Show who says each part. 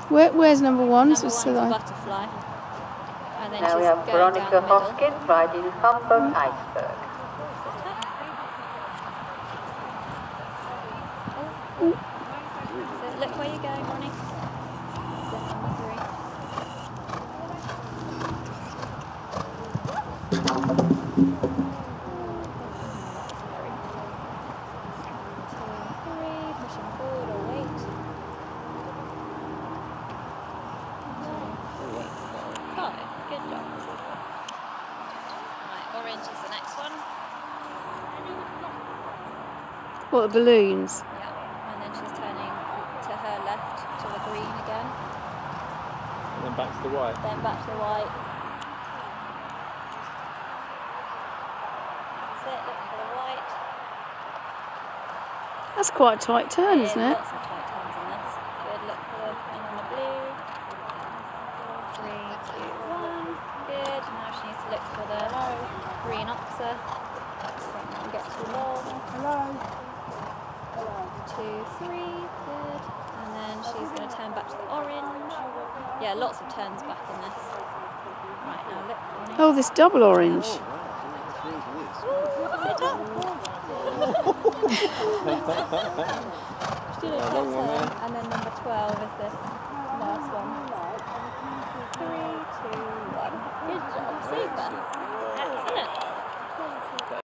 Speaker 1: Where's number one?
Speaker 2: Number one's a butterfly. And then
Speaker 3: now we have Veronica Hoskins riding Hamburg Iceberg.
Speaker 2: So look where you're going, Ronnie. Pushing forward or wait. 5. Good job. Right, orange is the next one.
Speaker 1: What, the balloons?
Speaker 2: Yeah, and then she's turning to her left to the green again.
Speaker 4: And then back to the white.
Speaker 2: Then back to the white. That's it, look for the white.
Speaker 1: That's quite a tight turn, isn't it?
Speaker 2: Lots of tight turns in this. Good, look for the, and then the blue. 4, 3, 2, 1. Good, now she needs to look for the green oxer. Don't get too long.
Speaker 5: Hello.
Speaker 2: 2, 3, good. And then she's going to turn back to the orange. Yeah, lots of turns back in this. Right, now look. Ronnie.
Speaker 1: Oh, this double orange.
Speaker 2: And then number 12 is this last one. 3, 2, 1. Good job, super. Excellent.